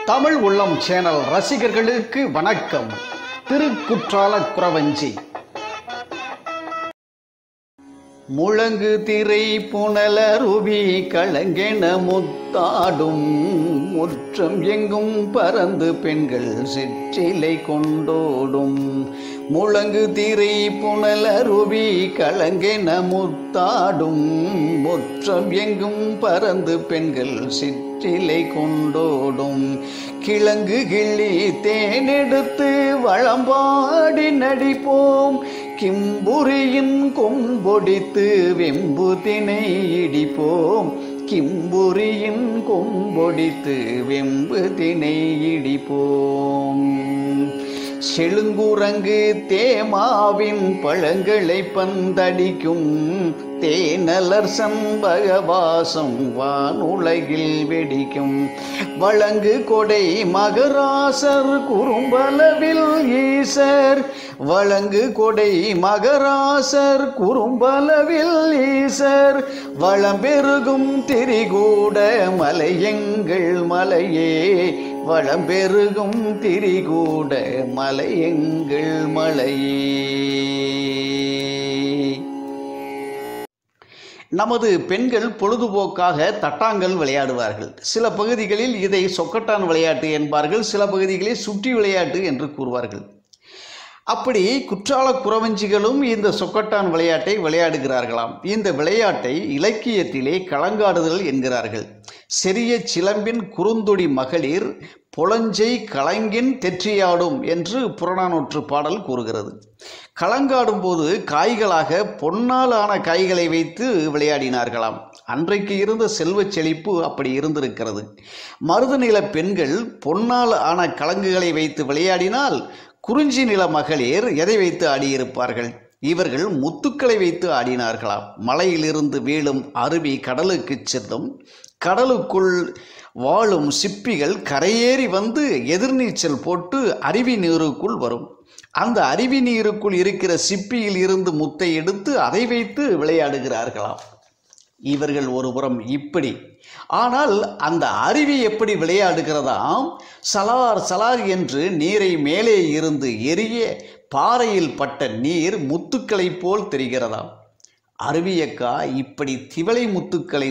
தமிழ் உள்ளம் சேனல் ரசிகர்களுக்கு வணக்கம். திருக்குற்றால குறவஞ்சி. முழங்கு திரை புனலருவி கலங்கென முத்தாடும் முற்றம் எங்கும் பறந்து பெண்கள் சிற்றிலை கொண்டோடும். முழங்கு திரை புனலருவி கலங்கென முத்தாடும் முற்றம் எங்கும் பறந்து பெண்கள் சிற்றிலை கொண்டோடும். கிழங்கு கிள்ளி தேனெடுத்து வளம்பாடி நடிப்போம், கிம்புரியின் கொம்பொடித்து வெம்பு திணை இடிப்போம். கிம்புரியின் கொம்பொடித்து வெம்பு திணை இடிப்போம். செழுங்குரங்கு தேமாவின் பழங்களை பந்தடிக்கும், தேனலர் சம்பகவாசம் வானுலகில் வெடிக்கும். வழங்கு கொடை மகராசர் குறும்பளவில் ஈசர், வழங்கு கொடை மகராசர் குறும்பளவில் ஈசர். வளம்பெருகும் திரிகூட மலையெங்கள் மலையே, வளம்பெருகும் திரிகூட மலையெங்கள் மலையே. நமது பெண்கள் பொழுதுபோக்காக தட்டாங்கல் விளையாடுவார்கள். சில பகுதிகளில் இதை சொக்கட்டான் விளையாட்டு என்பார்கள், சில பகுதிகளில் சுற்றி விளையாட்டு என்று கூறுவார்கள். அப்படி குற்றால குறவஞ்சிகளும் இந்த சொக்கட்டான் விளையாட்டை விளையாடுகிறார்களாம். இந்த விளையாட்டை இலக்கியத்திலே களங்காடுதல் என்கிறார்கள். செறிய சிலம்பின் குறுந்தொடி மகளிர் புலஞ்சை களங்கின் தெற்றியாடும் என்று புறநானூற்று பாடல் கூறுகிறது. களங்காடும் போது காய்களாக பொன்னால் ஆன காய்களை வைத்து விளையாடினார்களாம். அன்றைக்கு இருந்த செல்வச் செழிப்பு அப்படி இருந்திருக்கிறது. மருத நில பெண்கள் பொன்னால் ஆன கலங்குகளை வைத்து விளையாடினால், குறிஞ்சி நில மகளிர் எதை வைத்து ஆடியிருப்பார்கள்? இவர்கள் முத்துக்களை வைத்து ஆடினார்களாம். மலையிலிருந்து வீழும் அருவி கடலுக்கு செல்லும், கடலுக்குள் வாழும் சிப்பிகள் கரையேறி வந்து எதிர்நீச்சல் போட்டு அருவி நீருக்குள் வரும். அந்த அருவி நீருக்குள் இருக்கிற சிப்பியில் இருந்து முத்தை எடுத்து அதை வைத்து விளையாடுகிறார்களாம். இவர்கள் ஒருபுறம் இப்படி, ஆனால் அந்த அருவி எப்படி விளையாடுகிறதாம்? சலார் சலார் என்று நீரை மேலே இருந்து எரிய பாறையில் பட்ட நீர் முத்துக்களை போல் தெரிகிறதாம். அருவியக்கா இப்படி திவளை முத்துக்களை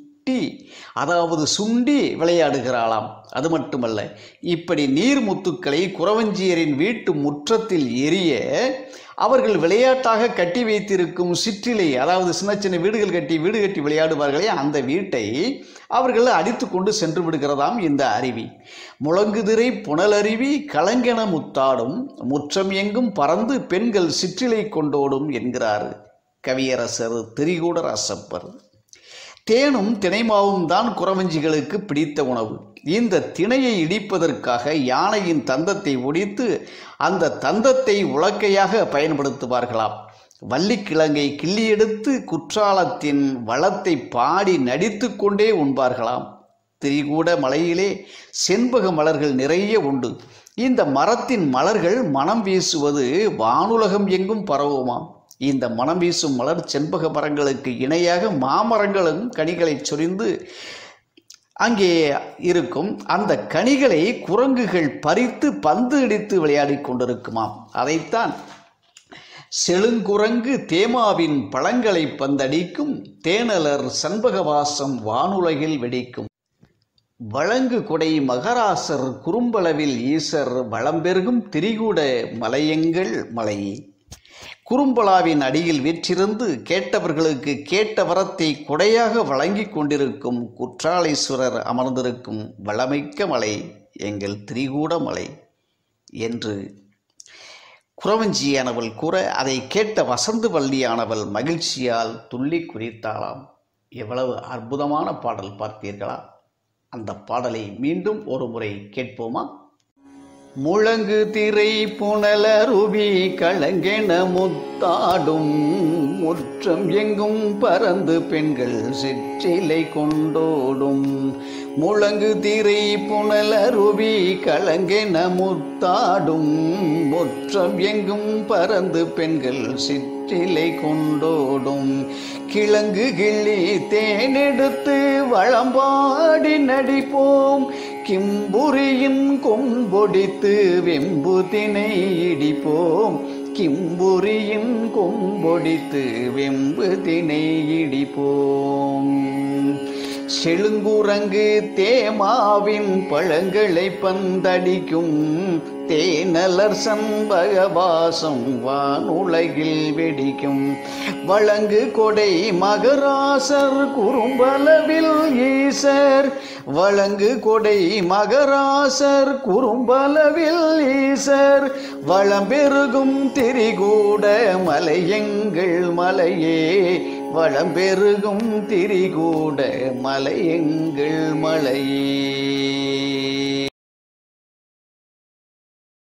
அதாவது சுண்டி விளையாடுகிறாளாம். அது மட்டுமல்ல, இப்படி நீர் முத்துக்களை குறவஞ்சியரின் வீட்டு முற்றத்தில் எரிய அவர்கள் விளையாட்டாக கட்டி வைத்திருக்கும் சிற்றிலை, அதாவது சின்ன சின்ன வீடு கட்டி விளையாடுவார்களே, அந்த வீட்டை அவர்கள் அடித்து கொண்டு சென்று விடுகிறதாம் இந்த அருவி. முழங்குதிரை புனலருவி கலங்கென முத்தாடும் முற்றம் எங்கும் பறந்து பெண்கள் சிற்றிலை கொண்டோடும் என்கிறார் கவியரசர் திரிகூடராசப்பர். தேனும் தினைமாவும் தான் குறவஞ்சிகளுக்கு பிடித்த உணவு. இந்த திணையை இடிப்பதற்காக யானையின் தந்தத்தை ஒடித்து அந்த தந்தத்தை உலக்கையாக பயன்படுத்துவார்களாம். வள்ளிக்கிழங்கை கிள்ளி எடுத்து குற்றாலத்தின் வளத்தை பாடி நடித்து கொண்டே உண்பார்களாம். திரிகூட மலையிலே செண்பக மலர்கள் நிறைய உண்டு. இந்த மரத்தின் மலர்கள் மனம் வீசுவது வானுலகம் எங்கும் பரவுமாம். இந்த மனம் வீசும் மலர் செண்பக மரங்களுக்கு இணையாக மாமரங்களும் கனிகளை சொரிந்து அங்கே இருக்கும். அந்த கனிகளை குரங்குகள் பறித்து பந்து இடித்து விளையாடி கொண்டிருக்குமாம். அதைத்தான் செழுங்குரங்கு தேமாவின் பழங்களை பந்தடிக்கும், தேனலர் சண்பகவாசம் வானுலகில் வெடிக்கும். வழங்கு கொடை மகராசர் குறும்பளவில் ஈசர், வளம்பெருகும் திரிகூட மலையெங்கள் மலையே. குறும்பலாவின் அடியில் வீற்றிருந்து கேட்டவர்களுக்கு கேட்ட வரத்தை கொடையாக வழங்கி கொண்டிருக்கும் குற்றாலேஸ்வரர் அமர்ந்திருக்கும் வளமிக்க மலை எங்கள் திரிகூட மலை என்று குறவஞ்சியானவள் கூற, அதை கேட்ட வசந்து வள்ளியானவள் மகிழ்ச்சியால் துள்ளி குறித்தாளாம். எவ்வளவு அற்புதமான பாடல் பார்த்தீர்களா? அந்த பாடலை மீண்டும் ஒரு முறை கேட்போமா? முழங்கு திரை புனலருவி கலங்கென முத்தாடும் முற்றம் எங்கும் பறந்து பெண்கள் சிற்றிலை கொண்டோடும். முழங்கு திரை புனலருவி கலங்கென முத்தாடும் முற்றம் எங்கும் பறந்து பெண்கள் சிற்றிலை கொண்டோடும். கிழங்கு கிள்ளி தேனெடுத்து வளம்பாடி நடிப்போம், கிம்புரியின் கொம்பொடித்து வெம்புதினை இடிப்போம். கிம்புரியின் கொம்பொடித்து வெம்புதினை இடிப்போம். செழுங்குரங்கு தேமாவின் பழங்களை பந்தடிக்கும். தேனலர் சண்பகவாசம் வானுலகில் வெடிக்கும். வழங்கு கொடை மகராசர் குறும்பளவில் ஈசர். வழங்கு கொடை மகராசர் குறும்பளவில் ஈசர். வளம்பெருகும் திரிகூட மலையெங்கள் மலையே. வளம்பெருகும் திரிகூட மலையெங்கள் மலையே.